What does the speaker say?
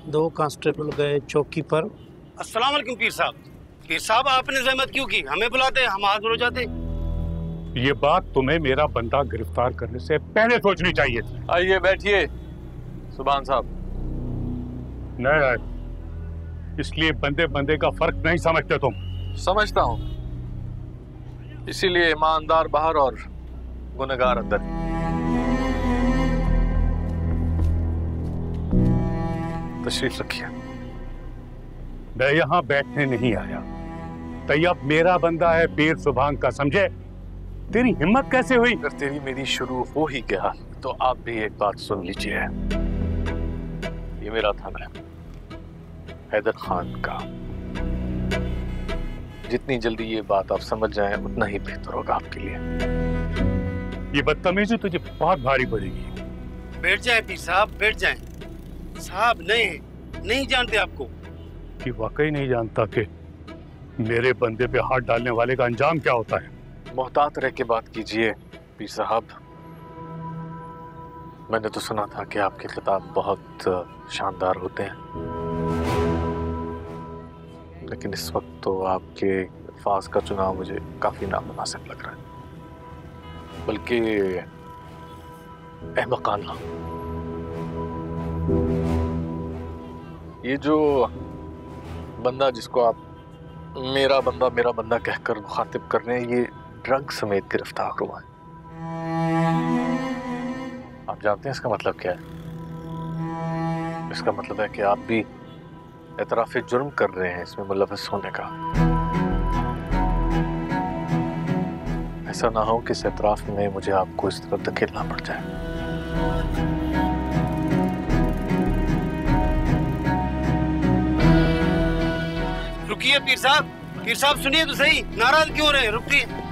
2 constable गए चौकी पर। अस्सलाम वालेकुम पीर साहब। पीर साहब आपने जहमत क्यों की? हमें बुलाते, हम हाजिर हो जाते। ये बात तुम्हें मेरा बंदा गिरफ्तार करने से पहले सोचनी चाहिए थी। आइए बैठिए सुभान साहब। नहीं आए, इसलिए बंदे बंदे का फर्क नहीं समझते तुम। समझता हूं, इसीलिए ईमानदार बाहर और गुनहगार अंदर। तशरीफ रखिए। मैं यहाँ बैठने नहीं आया। तैयब मेरा बंदा है, पीर सुभान का, समझे? तेरी हिम्मत कैसे हुई? अगर तेरी मेरी शुरू हो ही गया तो आप भी एक बात सुन लीजिए। ये मेरा थाना है, हैदर खान का। जितनी जल्दी ये बात आप समझ जाएं उतना ही बेहतर होगा आपके लिए। ये बदतमीजी तुझे बहुत भारी पड़ेगी। बैठ जाए पीर साहब, बैठ जाए। साहब नहीं जानते आपको। कि वाकई नहीं जानता कि मेरे बंदे पे हाथ डालने वाले का अंजाम क्या होता है। मोहतात रह के बात कीजिए पीर साहब। मैंने तो सुना था कि आपके खिताब बहुत शानदार होते हैं, लेकिन इस वक्त तो आपके अल्फाज का चुनाव मुझे काफी नामुनासिब लग रहा है, बल्कि अहमकाना। ये जो बंदा जिसको आप मेरा बंदा कहकर मुखातिब कर रहे हैं, ये ड्रग समेत गिरफ्तार हुआ है। आप जानते हैं इसका मतलब क्या है? इसका मतलब है कि आप भी एतराफ़े जुर्म कर रहे हैं इसमें मुलव्वस होने का। ऐसा ना हो कि इस एतराफ़ में मुझे आपको इस तरफ धकेलना पड़ जाए। रुकिए पीर साहब सुनिए तो सही, नाराज क्यों रहे? रुकिए।